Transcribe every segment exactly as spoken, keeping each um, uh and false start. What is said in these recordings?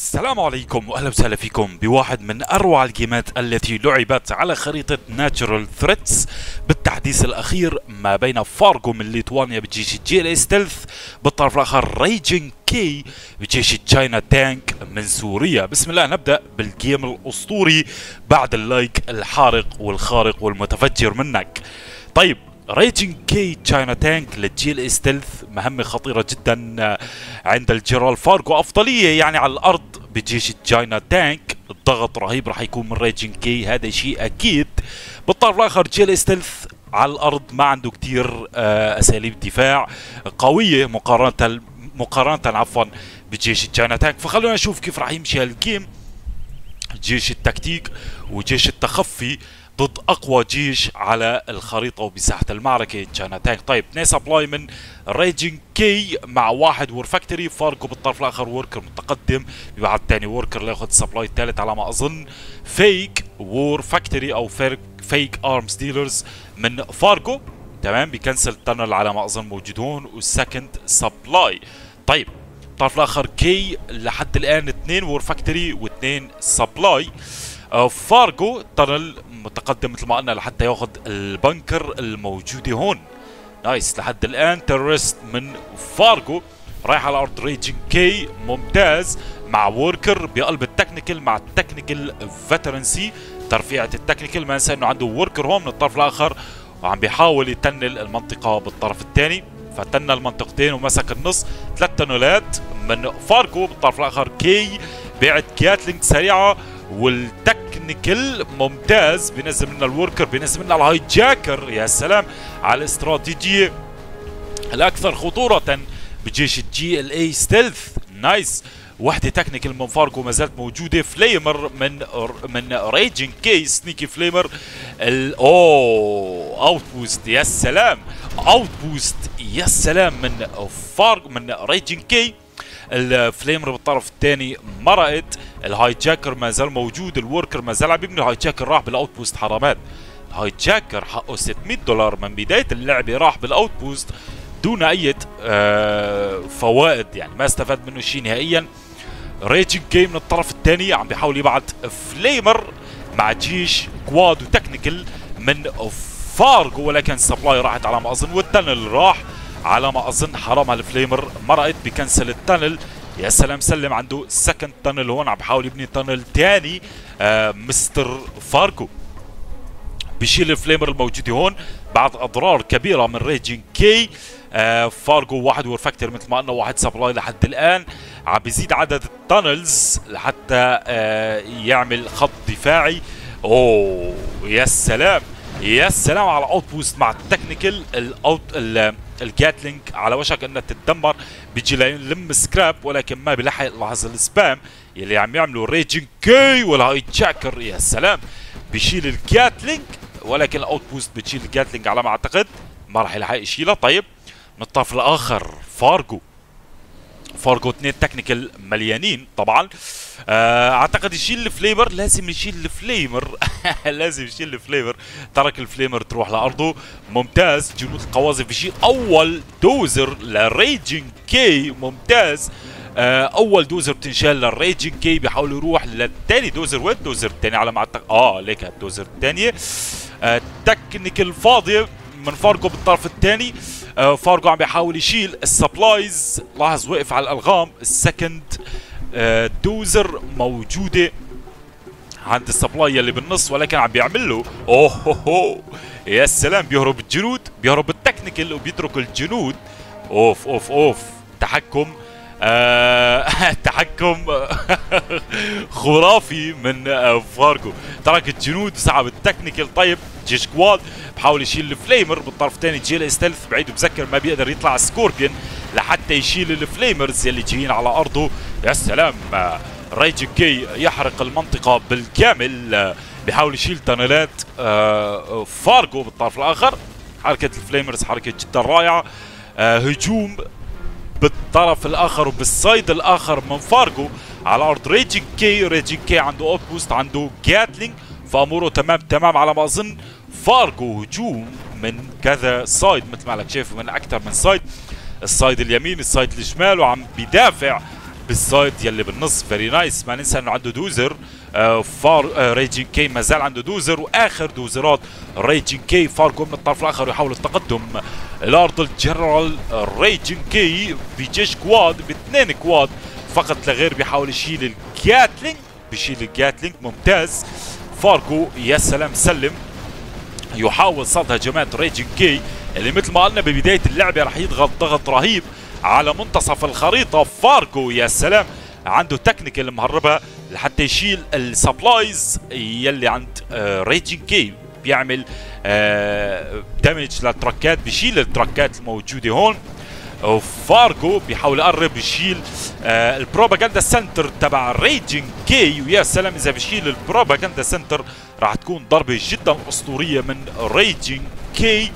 السلام عليكم واهلا وسهلا فيكم بواحد من اروع الجيمات التي لعبت على خريطة ناتشورال ثريتس بالتحديث الاخير ما بين فارغو من ليتوانيا بجيش جي ال اي ستيلث، بالطرف الاخر ريجين كي بجيش تشاينا تانك من سوريا. بسم الله نبدأ بالجيم الاسطوري بعد اللايك الحارق والخارق والمتفجر منك. طيب ريجين كي تشاينا تانك للجي ال اي ستيلث مهمة خطيرة جدا عند الجنرال فارغو، افضلية يعني على الارض بجيش تشاينا تانك. الضغط رهيب راح يكون من ريجين كي، هذا شيء اكيد. بالطرف الاخر جي ال اي ستيلث على الارض ما عنده كثير اساليب دفاع قوية مقارنة مقارنة عفوا بجيش تشاينا تانك، فخلونا نشوف كيف راح يمشي هالجيم. جيش التكتيك وجيش التخفي ضد اقوى جيش على الخريطه وبساحه المعركه تشاينا تانك. طيب اثنين سبلاي من ريجين كي مع واحد وور فاكتوري. فارغو بالطرف الاخر وركر متقدم، بيبعت ثاني وركر لياخذ السبلاي الثالث على ما اظن. فيك وور فاكتوري او فيك ارمز ديلرز من فارغو، تمام، بيكنسل التنل على ما اظن موجود هون، والسكند سبلاي. طيب الطرف الاخر كي لحد الان اثنين وور فاكتوري واثنين سبلاي. فارغو تنل متقدم مثل ما قلنا لحتى ياخذ البنكر الموجوده هون. نايس لحد الان تيرست من فارغو رايح على ارض ريجين كي، ممتاز، مع وركر بقلب التكنيكال مع التكنيكال فيترنسي، ترفيعه التكنيكال. ما ننسى انه عنده وركر هون من الطرف الاخر وعم بيحاول يتنل المنطقه بالطرف الثاني، فتنل المنطقتين ومسك النص. ثلاث تنلات من فارغو. بالطرف الاخر كي بعت كاتلينج سريعه والتكنيكال ممتاز، بينزل لنا الوركر، بينزل لنا الهاي جاكر. يا سلام على الاستراتيجيه الاكثر خطوره بجيش الجي ال اي ستيلث. نايس، وحده تكنيكال من فارغو ما زالت موجوده. فليمر من من ريجين كي، سنيكي فليمر. اوه اوت بوست، يا سلام، اوت بوست، يا سلام من فارغو من ريجين كي. الفليمر بالطرف الثاني مرقت. الهاي جاكر ما زال موجود، الوركر ما زال عم يبني. الهاي جاكر راح بالاوت بوست، حرامات. الهاي جاكر حقه ستمية دولار من بدايه اللعبه، راح بالاوت بوست دون اي آه فوائد، يعني ما استفاد منه شيء نهائيا. ريجين كي من الطرف الثاني عم بيحاول يبعت فليمر مع جيش كواد وتكنيكال من فارغو، ولكن السبلاي راحت على ما اظن، والتنل راح على ما اظن. حرام هالفليمر مرقت، بكنسل التنل. يا سلام، سلم، عنده سكند تنل هون، عم بحاول يبني تنل ثاني. آه مستر فارغو بشيل الفليمر الموجوده هون بعد اضرار كبيره من ريجين كي. آه فارغو واحد وور فاكتور مثل ما قلنا، واحد سبلاي لحد الان. عم بيزيد عدد التنلز لحتى آه يعمل خط دفاعي. اوه يا سلام، يا سلام على الاوت بوست مع التكنيكال. الاوت الجاتلينج على وشك انها تتدمر، بيجي ليلم سكراب ولكن ما بيلحق يلاحظ السبام يلي عم يعملوا ريجين كي والهاي جاكر. يا سلام، بيشيل الجاتلينج ولكن الاوت بوست بتشيل الجاتلينج على ما اعتقد، ما راح يلحق يشيلها. طيب من الطرف الاخر فارغو فارغو اثنين تكنيكال مليانين طبعا. آه اعتقد يشيل الفليمر، لازم يشيل الفليمر لازم يشيل الفليمر. ترك الفليمر تروح لارضه، ممتاز. جنود القواذف بيشيل اول دوزر لريجين كي، ممتاز. آه اول دوزر بتنشال للريجين كي، بيحاول يروح للثاني دوزر. وين الدوزر الثاني على ما اعتقد؟ اه ليك الدوزر الثانيه. آه تكنيكال فاضيه من فارغو بالطرف الثاني. آه فارغو عم بيحاول يشيل السبلايز، لاحظ وقف على الالغام. السكند آه دوزر موجوده عند السبلاي اللي بالنص، ولكن عم بيعمل له اوه هو هو. يا سلام، بيهرب الجنود، بيهرب التكنيكال وبيترك الجنود. اوف اوف اوف، تحكم آه تحكم خرافي من آه فارغو. ترك الجنود وسحب التكنيكال. طيب جيش كواد بحاول يشيل الفليمر بالطرف الثاني. جي ال اي ستيلث بعيد وبذكر ما بيقدر يطلع سكوربيون لحتى يشيل الفليمرز يلي جايين على ارضه. يا سلام، آه ريجين كي يحرق المنطقه بالكامل. آه بيحاول يشيل تنلات آه فارغو بالطرف الاخر. حركه الفليمرز حركه جدا رائعه. آه هجوم بالطرف الاخر وبالسايد الاخر من فارغو على ارض ريجين كي. ريجين كي عنده اوت بوست، عنده جاتلينج، فاموره تمام تمام على ما اظن. فارغو هجوم من كذا سايد مثل ما لك شايف، من اكثر من سايد، السايد اليمين السايد الشمال، وعم بيدافع بالسايد يلي بالنص فيري نايس. ما ننسى انه عنده دوزر آه فار آه ريجين كي ما زال عنده دوزر، واخر دوزرات ريجين كي. فارغو من الطرف الاخر يحاول التقدم الارض الجنرال ريجين كي بجيش كواد باثنين كواد فقط لا غير، بيحاول يشيل الجاتلينج بيشيل الجاتلينج ممتاز. فارغو يا سلام سلم، يحاول صد هجمات ريجين كي اللي مثل ما قلنا ببدايه اللعبه راح يضغط ضغط رهيب على منتصف الخريطه. فارغو يا سلام عنده تكنيكال مهربها لحتى يشيل السبلايز يلي عند آه ريجين كي، بيعمل آه دامج للتركات، بيشيل التركات الموجوده هون. وفارغو بيحاول يقرب يشيل آه البروباغندا سنتر تبع ريجين كي، ويا سلام اذا بيشيل البروباغندا سنتر راح تكون ضربه جدا اسطوريه من ريجين كي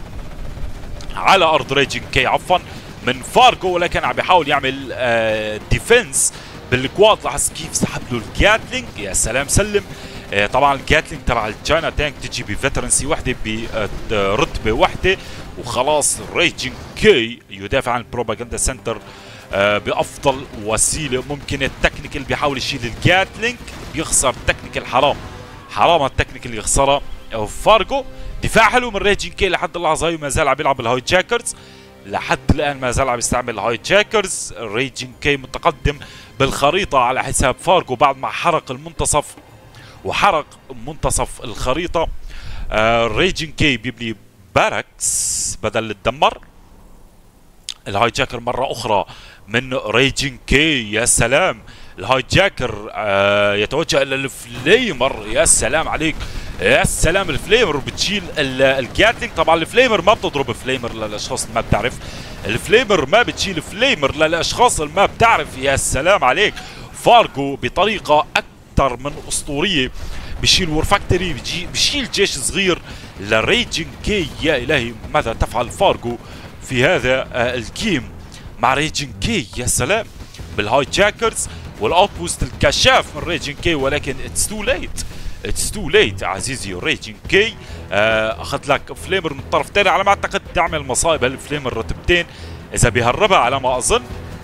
على ارض ريجين كي عفوا من فارغو، ولكن عم بيحاول يعمل آه ديفنس بالكواد. لاحظ كيف سحب له الجاتلينج، يا سلام سلم. آه طبعا الجاتلينج تبع الجاينا تانك تجي بفترنسي وحده برتبه وحده، وخلاص ريجين كي يدافع عن البروباغندا سنتر آه بافضل وسيله ممكنه. التكنيكال بيحاول يشيل الجاتلينج بيخسر التكنيكال، حرام حرام التكنيكال اللي يخسرها فارغو. دفاع حلو من ريجين كي لحد اللحظه هي، ما زال عم يلعب الهاي جاكرز لحد الان، ما زال عم يستعمل الهاي جاكرز. ريجين كي متقدم بالخريطه على حساب فارغو بعد ما حرق المنتصف وحرق منتصف الخريطه. آه ريجين كي بيبني باراكس بدل الدمر. الهاي جاكر مره اخرى من ريجين كي، يا سلام. الهاي جاكر آه يتوجه الى الفليمر، يا سلام عليك يا سلام. الفليمر بتشيل الجاتلينج. طبعا الفليمر ما بتضرب فليمر للاشخاص اللي ما بتعرف، الفليمر ما بتشيل فليمر للاشخاص اللي ما بتعرف. يا سلام عليك. فارغو بطريقه اكثر من اسطوريه بشيل وور فاكتوري، بشيل جيش صغير لريجين كي. يا الهي ماذا تفعل فارغو في هذا آه الجيم مع ريجين كي، يا سلام. بالهاي جاكرز والاوتبوست الكشاف من ريجين كي، ولكن اتس تو ليت اتس تو ليت عزيزي ريجين كي. آه اخذ لك فليمر من الطرف الثاني، على ما اعتقد تعمل مصايب هالفليمر رتبتين اذا بيهربها على ما اظن،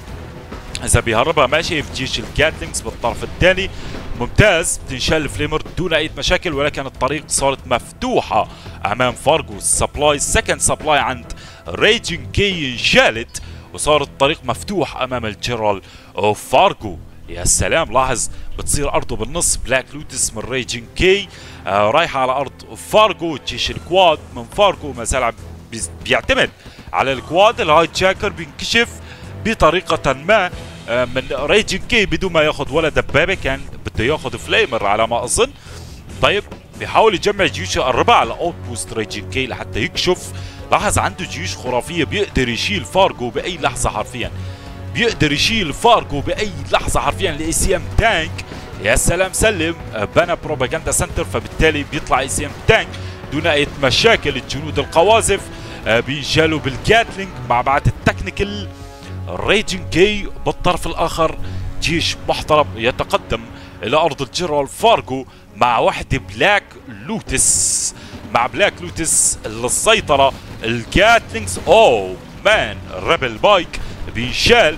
اذا بيهربها ما شايف جيش الجاتلينجز بالطرف الثاني. ممتاز، بتنشال الفليمر دون اي مشاكل، ولكن الطريق صارت مفتوحه امام فارغو. السبلاي سكند سبلاي عند ريجين كي انشالت وصار الطريق مفتوح امام الجنرال فارغو. يا سلام، لاحظ بتصير ارضه بالنص. بلاك لوتس من ريجين كي آه رايحه على ارض فارغو. جيش الكواد من فارغو ما زال بيعتمد على الكواد. الهاي جاكر بينكشف بطريقه ما آه من ريجين كي بدون ما ياخذ ولا دبابه، كان بده ياخذ فليمر على ما اظن. طيب بيحاول يجمع جيوش يقربها على اوت بوست ريجين كي لحتى يكشف. لاحظ عنده جيوش خرافيه، بيقدر يشيل فارغو باي لحظه حرفيا، بيقدر يشيل فارغو باي لحظه حرفيا. الاي سي ام تانك، يا سلام سلم. بنى بروباغندا سنتر، فبالتالي بيطلع اي سي ام تانك دون اي مشاكل. الجنود القواذف بينشالوا بالجاتلينج مع بعض التكنيكال. ريجين كي بالطرف الاخر جيش محترم يتقدم الى ارض الجنرال فارغو مع وحده بلاك لوتس، مع بلاك لوتس للسيطره. الجاتلينجز اوه مان ريبل بايك بينشال.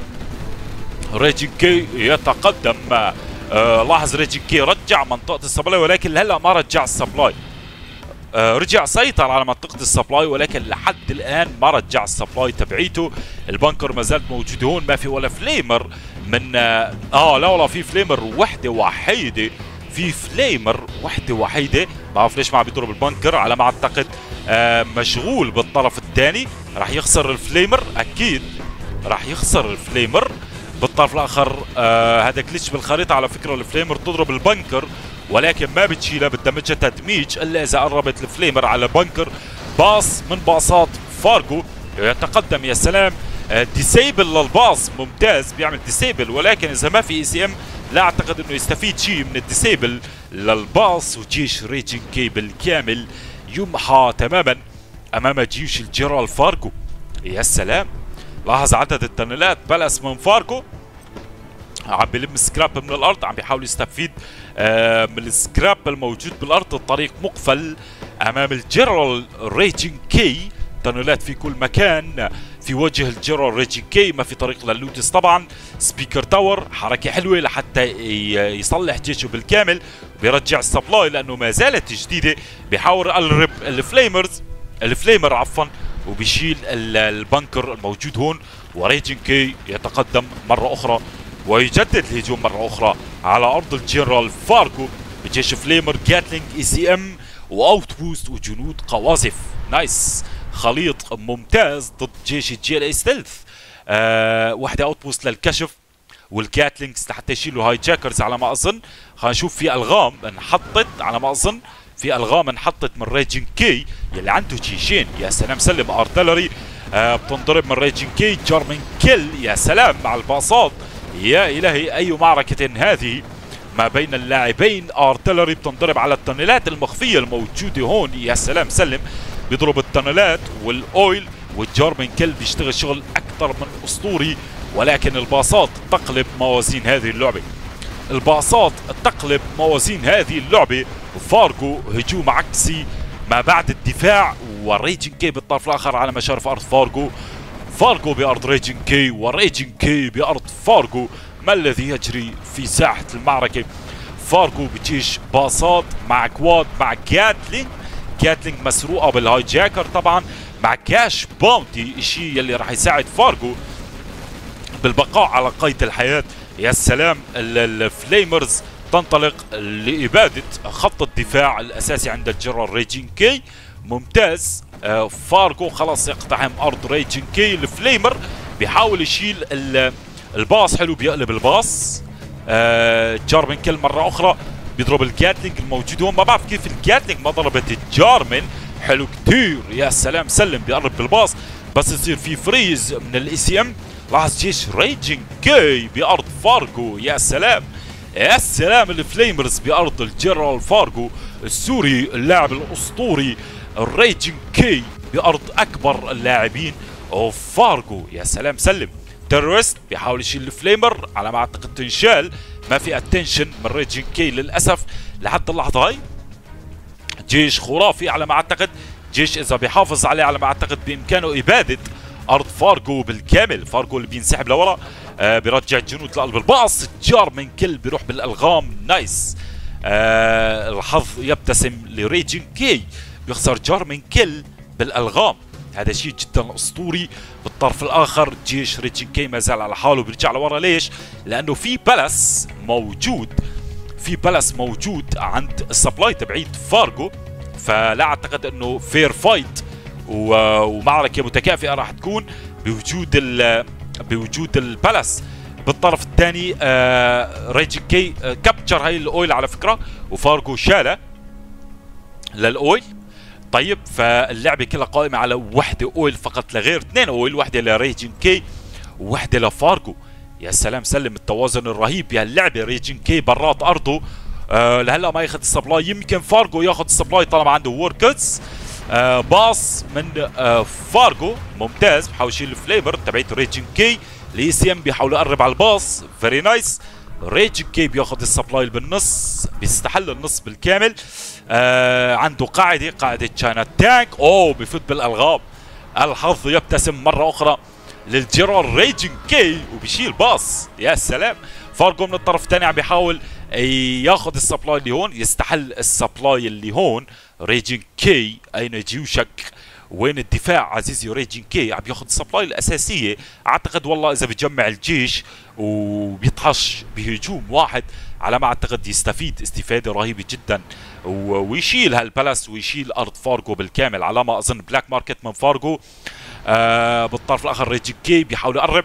ريجين كي يتقدم. آه لاحظ ريجين كي رجع منطقة السبلاي، ولكن هلا ما رجع السبلاي. آه رجع سيطر على منطقة السبلاي، ولكن لحد الآن ما رجع السبلاي تبعيته. البنكر ما زال موجود هون، ما في ولا فليمر من اه, آه لا والله في فليمر وحدة وحيدة، في فليمر وحدة وحيدة. ما بعرف ليش ما عم بيضرب البنكر، على ما اعتقد آه مشغول بالطرف الثاني. راح يخسر الفليمر اكيد، راح يخسر الفليمر. بالطرف الاخر آه هذا كليتش بالخريطه على فكره. الفليمر تضرب البنكر ولكن ما بتشيلها، بتدمجها تدميج الا اذا قربت الفليمر على البنكر. باص من باصات فارغو يتقدم، يا سلام. آه ديسيبل للباص ممتاز، بيعمل ديسيبل، ولكن اذا ما في اي سي ام لا اعتقد انه يستفيد شيء من الديسيبل للباص. وجيش ريجين كي بالكامل يمحى تماما امام جيش الجنرال فارغو. يا سلام، لاحظ عدد التنلات بلس من فارغو، عم بيلم سكراب من الارض، عم بيحاول يستفيد آه من السكراب الموجود بالارض. الطريق مقفل امام الجنرال ريجين كي، تنلات في كل مكان. في وجه الجنرال ريجين كي، ما في طريق للوتس طبعا. سبيكر تاور حركه حلوه لحتى يصلح جيشه بالكامل، بيرجع السبلاي لانه ما زالت جديده. بيحاول يقرب الفليمرز الفليمر عفوا، وبيشيل البنكر الموجود هون. وريجين كي يتقدم مره اخرى ويجدد الهجوم مره اخرى على ارض الجنرال فارغو بجيش فليمر. جاتلينج اي سي ام واوت بوست وجنود قواذف. نايس، خليط ممتاز ضد جيش الجي ال اي ستيلث. آه وحده اوت بوست للكشف، والكاتلينجز لحتى يشيلوا هاي جاكرز على ما اظن. خلينا نشوف في الغام انحطت على ما اظن، في الغام انحطت من ريجين كي يلي عنده جيشين. يا سلام سلم ارتلري آه بتنضرب من ريجين كي. جارمن كيل يا سلام مع الباصات. يا الهي اي معركه هذه ما بين اللاعبين. ارتلري بتنضرب على التنلات المخفيه الموجوده هون. يا سلام سلم بيضرب التنلات والاويل، والجارمن كيل بيشتغل شغل اكثر من اسطوري. ولكن الباصات تقلب موازين هذه اللعبه، الباصات تقلب موازين هذه اللعبه. فارغو هجوم عكسي ما بعد الدفاع، وريجين كي بالطرف الاخر على مشارف ارض فارغو. فارغو بارض ريجين كي وريجين كي بارض فارغو. ما الذي يجري في ساحه المعركه؟ فارغو بجيش باصات مع كواد مع جاتلينج. جاتلينج مسروقه بالهاي جاكر طبعا، مع كاش باونتي، الشيء يلي راح يساعد فارغو بالبقاء على قيد الحياه. يا سلام الفليمرز تنطلق لإبادة خط الدفاع الأساسي عند الجنرال ريجين كي. ممتاز. آه فارغو خلاص يقتحم أرض ريجين كي. الفليمر بيحاول يشيل الباص، حلو بيقلب الباص. آه جارمن كيل مرة أخرى بيضرب الجاتلينج الموجود هون. ما بعرف كيف الجاتلينج ما ضربت الجارمن، حلو كتير. يا سلام سلم بيقرب بالباص، بس يصير في فريز من الاي سي ام. لاحظ جيش ريجين كي بأرض فارغو. يا سلام يا سلام الفليمرز بأرض الجنرال فارغو السوري اللاعب الأسطوري ريجين كي بأرض أكبر اللاعبين فارغو. يا سلام سلم. تيرورست بيحاول يشيل الفليمر على ما أعتقد تنشال. ما في اتنشن من ريجين كي للأسف لحد اللحظة هاي. جيش خرافي على ما أعتقد، جيش إذا بيحافظ عليه على ما أعتقد بإمكانه إبادة أرض فارغو بالكامل. فارغو اللي بينسحب لورا آه بيرجع الجنود لقلب الباص. جارمن كيل بيروح بالألغام. نايس. آه الحظ يبتسم لريجين كي، بيخسر جارمن كيل بالألغام. هذا شيء جدا أسطوري. بالطرف الآخر جيش ريجين كي ما زال على حاله بيرجع لورا. ليش؟ لأنه في بلس موجود، في بلس موجود عند السبلاي تبعيد فارغو. فلا أعتقد أنه فير فايت ومعركة متكافئة راح تكون بوجود ال بوجود البلس. بالطرف الثاني آه ريجين كي آه كابتشر هاي الاويل على فكرة، وفارغو شالة للاويل. طيب فاللعبة كلها قائمة على وحدة اويل فقط لا غير، اثنين اويل، وحدة لريجين كي ووحدة لفارغو. يا سلام سلم التوازن الرهيب بهاللعبة. ريجين كي برات ارضه آه لهلا ما ياخذ السبلاي، يمكن فارغو ياخذ السبلاي طالما عنده وركرز. آه باص من آه فارغو ممتاز، بحاول يشيل الفليمر تبعت ريجين كي. الاي سي ام بيحاول يقرب على الباص، فيري نايس. ريجين كي بياخذ السبلاي بالنص، بيستحل النص بالكامل. آه عنده قاعده قاعده تشاينا تانك. اوه بفوت بالالغام. الحظ يبتسم مره اخرى للجنرال ريجين كي وبيشيل باص. يا سلام. فارغو من الطرف الثاني عم بيحاول ياخذ السبلاي اللي هون، يستحل السبلاي اللي هون. ريجين كي اين جيوشك؟ وين الدفاع عزيزي ريجين كي؟ عم ياخذ السبلاي الاساسيه. اعتقد والله اذا بيجمع الجيش وبيطحش بهجوم واحد على ما اعتقد يستفيد استفاده رهيبه جدا ويشيل هالبلس ويشيل ارض فارغو بالكامل على ما اظن. بلاك ماركت من فارغو. آه بالطرف الاخر ريجين كي بيحاول يقرب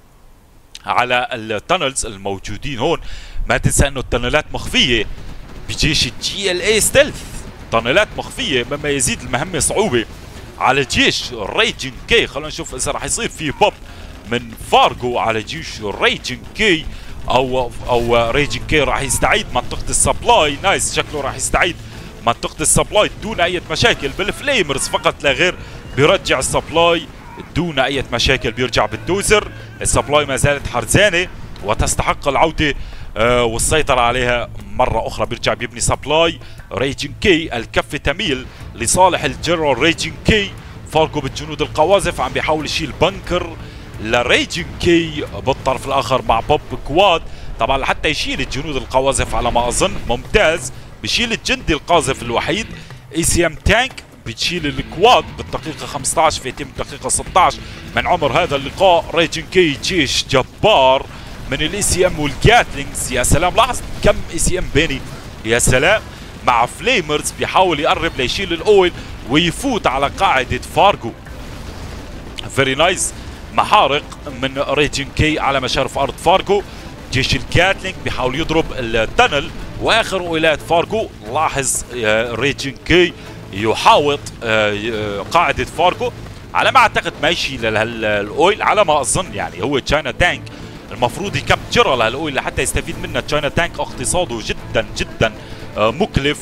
على التانلز الموجودين هون. ما تنسى انه التانلات مخفيه بجيش الجي ال اي ستيلث، تانلات مخفيه مما يزيد المهمه صعوبه على جيش ريجين كي. خلونا نشوف اذا راح يصير في بوب من فارغو على جيش ريجين كي او او ريجين كي راح يستعيد منطقه السبلاي. نايس، شكله راح يستعيد منطقه السبلاي دون اي مشاكل بالفليمرز فقط لا غير. بيرجع السبلاي دون اي مشاكل، بيرجع بالدوزر. السبلاي ما زالت حرزانه وتستحق العوده آه والسيطره عليها مره اخرى. بيرجع بيبني سبلاي. ريجين كي الكفه تميل لصالح الجنرال ريجين كي. فارجو بالجنود القواذف عم بيحاول يشيل بنكر لريجن كي بالطرف الاخر مع بوب كواد. طبعا لحتى يشيل الجنود القواذف على ما اظن ممتاز، بشيل الجندي القاذف الوحيد. اي سي ام تانك بتشيل الكواد بالدقيقة خمسة عشر في الدقيقة ستة عشر من عمر هذا اللقاء. ريجن كي جيش جبار من الاي سي ام والجاتلينجز. يا سلام لاحظ كم اي سي ام بيني، يا سلام، مع فليمرز بيحاول يقرب ليشيل الاويل ويفوت على قاعدة فارجو. فيري نايس محارق من ريجن كي على مشارف ارض فارجو. جيش الجاتلينج بيحاول يضرب التنل واخر اويلات فارجو. لاحظ ريجن كي يحاوط قاعدة فارجو على ما اعتقد ما يشيل الاويل على ما اظن. يعني هو تشاينا تانك المفروض يكبتشرها لهالاويل لحتى يستفيد منها. تشاينا تانك اقتصاده جدا جدا مكلف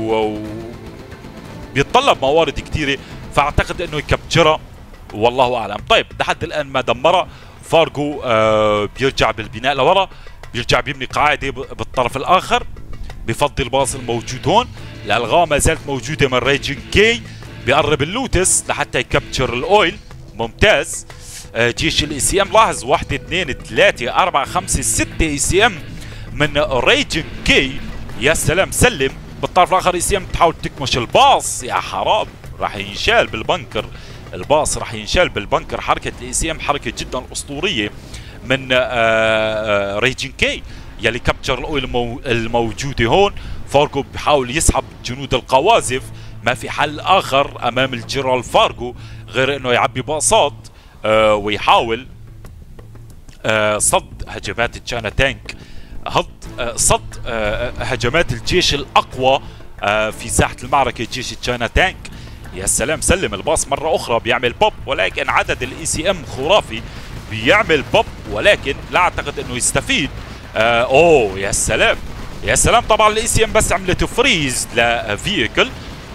وبيتطلب موارد كثيره، فاعتقد انه يكبتشرها والله اعلم. طيب لحد الان ما دمرها فارجو. آه بيرجع بالبناء لورا، بيرجع بيبني قاعده بالطرف الاخر بفضل الباص الموجود هون. الالغام ما زالت موجوده من ريجن كي، بيقرب اللوتس لحتى يكبتشر الاويل. ممتاز. آه جيش الاي سي ام لاحظ واحد اثنين ثلاثة أربعة خمسة ستة اي سي ام من ريجن كي. يا سلام سلم. بالطرف الاخر اي سي ام تحاول تكمش الباص. يا حرام راح ينشال بالبنكر، الباص راح ينشال بالبنكر. حركه الاي سي ام حركه جدا اسطوريه من آه ريجن كي يلي كبتشر الاويل المو الموجوده هون. فارجو بحاول يسحب جنود القواذف، ما في حل اخر امام الجنرال فارجو غير انه يعبي باصات آه ويحاول آه صد هجمات تشاينا تانك، هض آه صد آه هجمات الجيش الاقوى آه في ساحه المعركه جيش تشاينا تانك. يا سلام سلم الباص مره اخرى بيعمل بوب، ولكن عدد الاي سي ام خرافي. بيعمل بوب ولكن لا اعتقد انه يستفيد. آه اوه يا سلام يا سلام. طبعا الاي سي ام بس عملت فريز لفييكل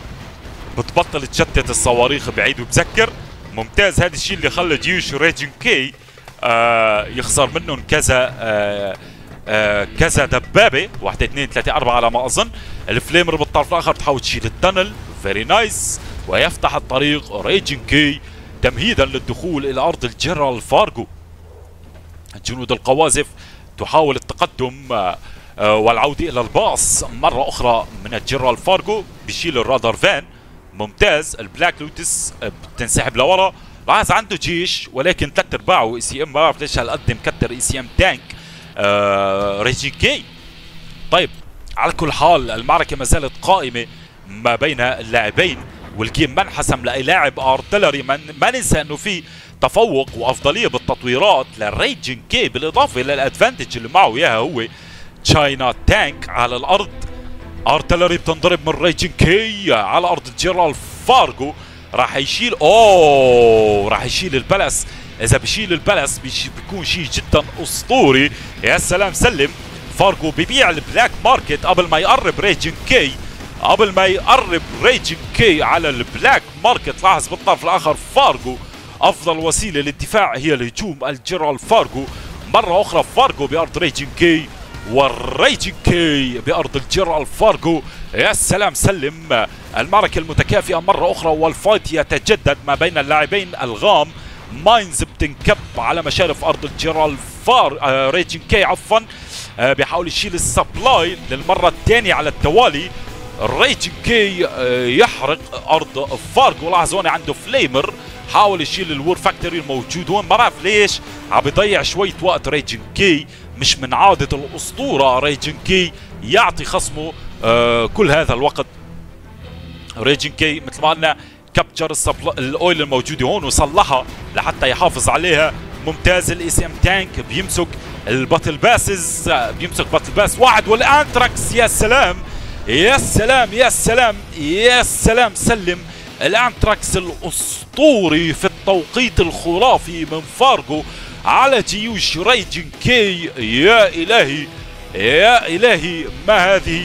بتبطل تشتت الصواريخ بعيد وبذكر. ممتاز. هذا الشيء اللي خلى جيوش ريجن كي آه يخسر منهم كذا آه آه كذا دبابه، واحد اثنين ثلاثة أربعة على ما اظن. الفليمر بالطرف الاخر تحاول تشيل التنل. فيري نايس. ويفتح الطريق ريجن كي تمهيدا للدخول الى ارض الجنرال فارجو. جنود القواذف تحاول التقدم آه آه والعوده الى الباص مره اخرى من الجنرال فارجو. بيشيل الرادار فان. ممتاز. البلاك لوتس آه بتنسحب لورا. لاحظ عنده جيش ولكن ثلاث ارباعه اي سي ام. ما بعرف ليش هالقد مكتر اي سي ام تانك آه ريجن كي. طيب على كل حال المعركه ما زالت قائمه ما بين اللاعبين، والجيم ما انحسم لاي لاعب ارتلري. ما ننسى انه في تفوق وافضليه بالتطويرات لريجن كي، بالاضافه للادفانتج اللي معه اياها هو تشاينا تانك على الارض. ارتلري بتنضرب من ريجن كي على ارض الجنرال فارجو. راح يشيل اوه راح يشيل البلس. اذا بشيل البلس بيكون شيء جدا اسطوري. يا سلام سلم. فارجو ببيع البلاك ماركت قبل ما يقرب ريجن كي، قبل ما يقرب ريجن كي على البلاك ماركت. لاحظ بالطرف الاخر فارجو افضل وسيله للدفاع هي الهجوم. الجنرال فارجو مره اخرى فارجو بارض ريجن كي، والريجن كي بارض الجنرال فارجو. يا سلام سلم. المعركه المتكافئه مره اخرى والفايت يتجدد ما بين اللاعبين. الغام ماينز بتنكب على مشارف ارض الجنرال فار آه ريجن كي عفوا. آه بيحاول يشيل السبلاي للمره الثانيه على التوالي. ريجن كي آه يحرق ارض فارجو. لاحظ هون عنده فليمر حاول يشيل الور فاكتوري الموجود هون. ما بعرف ليش عم بيضيع شويه وقت ريجن كي. مش من عاده الاسطوره ريجن كي يعطي خصمه آه كل هذا الوقت. ريجن كي مثل ما قلنا كابتشر الاويل الموجوده هون وصلحها لحتى يحافظ عليها. ممتاز. الاي سي ام تانك بيمسك الباتل باسز، بيمسك باتل باس واحد والانتراكس. يا سلام يا سلام يا سلام يا سلام سلم. الانتراكس الاسطوري في التوقيت الخرافي من فارجو على جيوش ريجن كي. يا الهي يا الهي ما هذه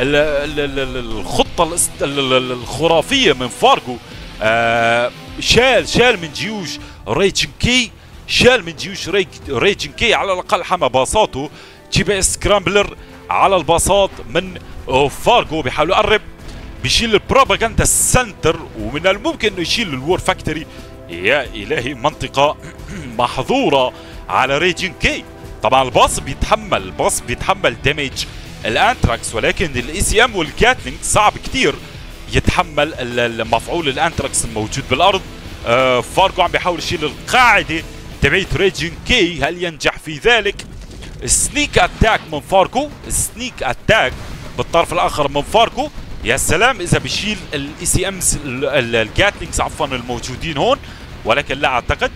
الخطه الخرافيه من فارجو. آه شال شال من جيوش ريجن كي، شال من جيوش ريجن كي على الاقل حمى باصاته. جي بي اس سكرامبلر على الباصات من فارجو بيحاول يقرب. بيشيل البروباغندا سنتر، ومن الممكن انه يشيل الور فاكتوري. يا الهي، منطقة محظورة على ريجين كي. طبعا الباص بيتحمل الباص بيتحمل دامج الانتراكس، ولكن الاي سي ام والجاتلينج صعب كتير يتحمل المفعول الانتراكس الموجود بالارض. آه فارجو عم بيحاول يشيل القاعدة تبعيت ريجين كي، هل ينجح في ذلك؟ سنيك اتاك من فارجو، سنيك اتاك بالطرف الاخر من فارجو. يا سلام اذا بيشيل الاي سي امز الجاتلينجز عفوا الموجودين هون، ولكن لا اعتقد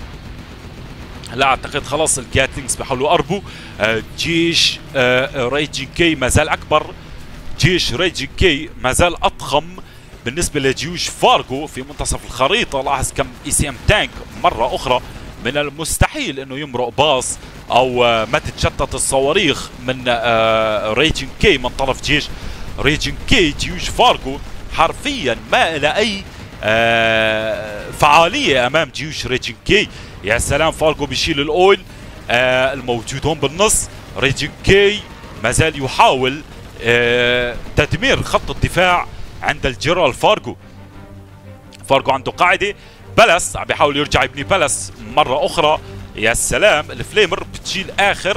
لا اعتقد خلاص الجاتلينجز بيحاولوا يقربوا. آه جيش آه ريجين كي ما زال اكبر، جيش ريجين كي ما زال اضخم بالنسبه لجيوش فارجو في منتصف الخريطه. لاحظ كم اي سي ام تانك مره اخرى، من المستحيل انه يمرق باص او آه ما تتشتت الصواريخ من آه ريجين كي من طرف جيش ريجين كي. جيوش فارجو حرفيا ما لها اي آه فعاليه امام جيوش ريجين كي. يا سلام، فارجو بيشيل الاويل آه الموجود هون بالنص. ريجين كي ما زال يحاول آه تدمير خط الدفاع عند الجنرال فارجو. فارجو عنده قاعده بلس، عم بيحاول يرجع يبني بلس مره اخرى. يا سلام، الفليمر بتشيل اخر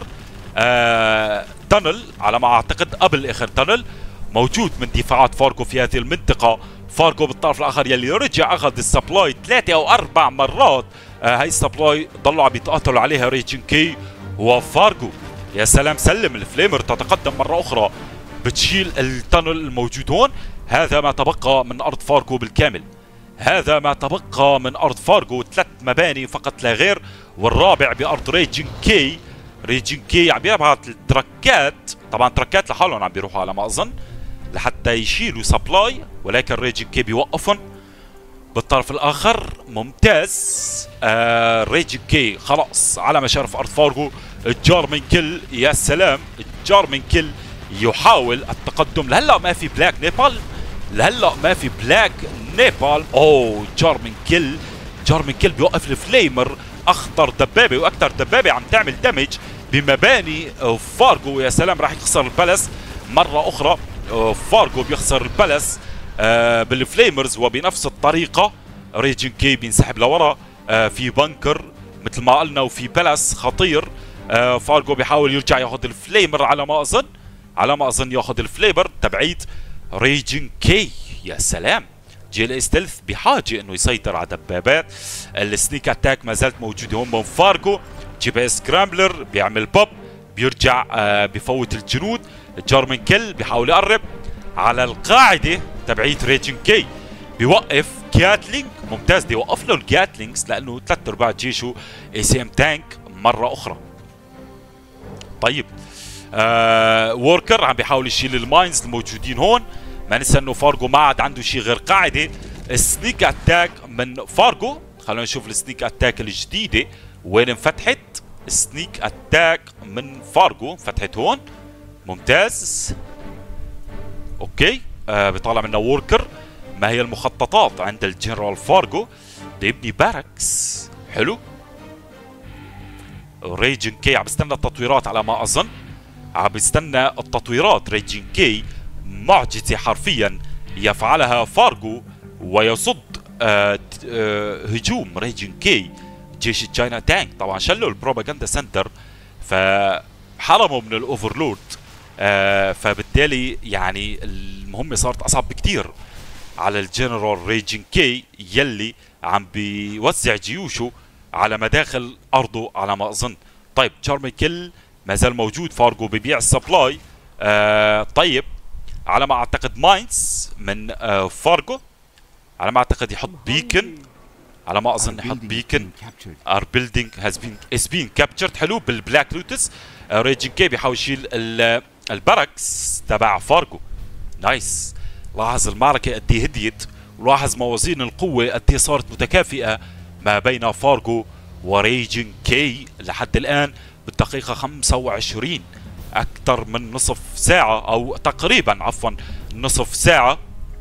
آه تنل على ما اعتقد، قبل اخر تنل موجود من دفاعات فارجو في هذه المنطقه. فارجو بالطرف الاخر يلي رجع اخذ السبلاي ثلاثة او اربع مرات. آه هاي السبلاي ضلوا عم يتقاتلوا عليها ريجين كي وفارجو. يا سلام، سلم الفليمر تتقدم مره اخرى بتشيل التنل الموجود هون. هذا ما تبقى من ارض فارجو بالكامل، هذا ما تبقى من ارض فارجو، ثلاث مباني فقط لا غير، والرابع بارض ريجين كي. ريجين كي عم يبعث التركات، طبعا تركات لحالهم عم بيروحوا على ما اظن لحتى يشيلوا سبلاي، ولكن ريجين كي بيوقفهم. بالطرف الاخر ممتاز، آه ريجين كي خلاص على مشارف ارض فارجو. الجارمن كيل، يا سلام، الجارمن كيل يحاول التقدم. لهلا ما في بلاك نيبال، لهلا ما في بلاك نيبال. اوه جارمن كيل، جارمن كيل بيوقف الفليمر، اخطر دبابه واكثر دبابه عم تعمل دمج بمباني فارجو. يا سلام، راح يخسر البلس مره اخرى. فارجو بيخسر البلس آه بالفليمرز، وبنفس الطريقه ريجين كي بينسحب لورا آه في بنكر مثل ما قلنا، وفي بلس خطير. آه فارجو بيحاول يرجع ياخذ الفليمر على ما اظن، على ما اظن ياخذ الفليمر تبعيد ريجين كي. يا سلام، جيل استلث بحاجه انه يسيطر على دبابات. السنيك اتاك ما زالت موجوده هون من فارجو. جي بي اس سكرامبلر بيعمل بوب، بيرجع آه بفوت الجنود. جارمن كيل بيحاول يقرب على القاعده تبعيت ريجين كي، بيوقف جاتلينج. ممتاز، بده يوقف له الجاتلينجز لانه ثلاث ارباع جيشه اي سي ام تانك مره اخرى. طيب آه ووركر عم بيحاول يشيل الماينز الموجودين هون. ما ننسى انه فارجو ما عاد عنده شيء غير قاعده. السنيك اتاك من فارجو، خلونا نشوف السنيك اتاك الجديده وين انفتحت. السنيك اتاك من فارجو فتحت هون، ممتاز. اوكي، آه بيطلع منا ووركر. ما هي المخططات عند الجنرال فارجو؟ بده يبني باركس، حلو. ريجين كي عم بيستنى التطويرات على ما اظن، عم بيستنى التطويرات. ريجين كي معجزه حرفيا يفعلها فارجو ويصد آه آه هجوم ريجين كي. جيش التشاينا تانك طبعا شلوا البروباغندا سنتر، فحرموا من الاوفرلورد، آه فبالتالي يعني المهمه صارت اصعب بكثير على الجنرال ريجين كي يلي عم بيوزع جيوشه على مداخل ارضه على ما اظن. طيب جارمن كيل ما زال موجود، فارجو ببيع السبلاي. آه طيب على ما اعتقد ماينز من آه فارجو، على ما اعتقد يحط بيكن، على ما اظن يحط بيكن. ار بيلدينج هاز بين از بين كابتشرد. حلو بالبلاك لوتس. آه ريجين كي بيحاول يشيل الباركس تبع فارجو. نايس. لاحظ المعركه قد ايه هديت، ولاحظ موازين القوه قد ايه صارت متكافئه ما بين فارجو وريجين كي لحد الان بالدقيقه خمسة وعشرين، اكثر من نصف ساعه او تقريبا عفوا نصف ساعه.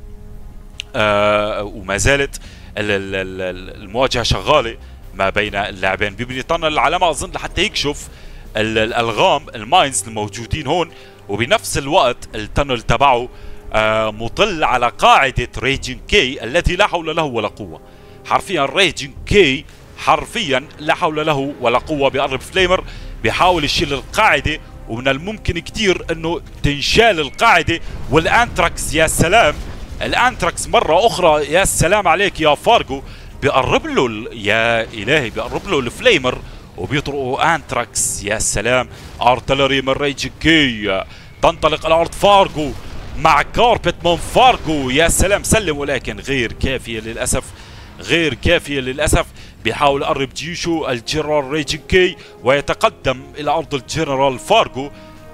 آه وما زالت المواجهه شغاله ما بين اللاعبين. بيبني طنل على ما اظن لحتى يكشف الالغام الماينز الموجودين هون، وبنفس الوقت التنل تبعه آه مطل على قاعدة ريجين كي الذي لا حول له ولا قوة. حرفيا ريجين كي حرفيا لا حول له ولا قوة. بيقرب فليمر بيحاول يشيل القاعدة، ومن الممكن كتير انه تنشال القاعدة. والانتراكس يا سلام، الانتراكس مرة اخرى يا سلام عليك يا فارجو. بيقرب له يا الهي، بيقرب له الفليمر وبيطرقوا انتراكس. يا سلام، ارتلري من ريجين كي. تنطلق الارض فارجو مع كاربت من فارجو. يا سلام، سلم ولكن غير كافية للأسف، غير كافية للأسف. بيحاول يقرب جيشه الجنرال ريجين كي ويتقدم إلى أرض الجنرال فارجو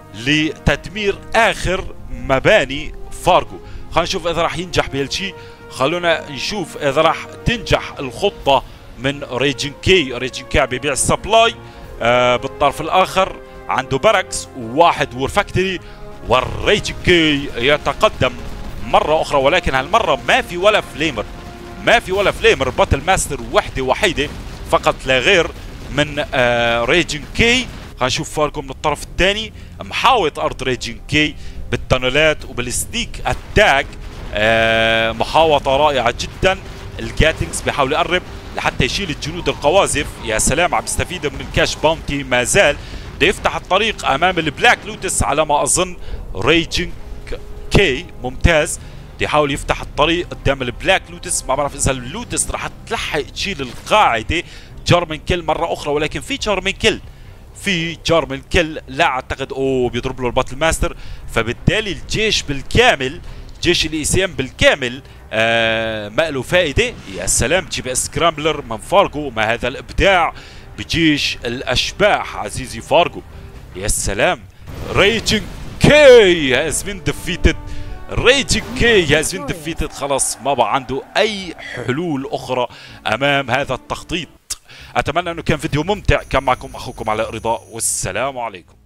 لتدمير آخر مباني فارجو. خلينا نشوف إذا راح ينجح بهالشيء. خلونا نشوف إذا راح تنجح الخطة من ريجين كي. ريجين كي عم بيبيع السبلاي. آه بالطرف الآخر عنده باركس وواحد وور فاكتوري، والريجين كي يتقدم مرة أخرى، ولكن هالمرة ما في ولا فليمر، ما في ولا فليمر. باتل ماستر وحدة وحيدة فقط لا غير من آه ريجين كي. خلينا نشوف فارجو من الطرف الثاني محاوط أرض ريجين كي بالتنلات وبالسنيك اتاك. آه محاوطة رائعة جدا. الجاتنجز بيحاول يقرب لحتى يشيل الجنود القوازف. يا سلام، عم يستفيد من الكاش باونتي ما زال. بده يفتح الطريق امام البلاك لوتس على ما اظن ريجين كي. ممتاز، بده يحاول يفتح الطريق قدام البلاك لوتس. ما بعرف اذا اللوتس رح تلحق تشيل القاعده. جارمن كيل مره اخرى، ولكن في جارمن كيل، في جارمن كيل لا اعتقد. اوه بيضرب له الباتل ماستر، فبالتالي الجيش بالكامل، جيش الاي سي ام بالكامل آه ما له فائده. يا سلام، تجيب سكرامبلر من فارجو. ما هذا الابداع بجيش الاشباح عزيزي فارجو. يا سلام، ريجين كي هاز بين ديفيتد. ريجين كي هاز بين ديفيتد. خلاص ما بقى عنده اي حلول اخرى امام هذا التخطيط. اتمنى انه كان فيديو ممتع. كان معكم اخوكم علاء رضا، والسلام عليكم.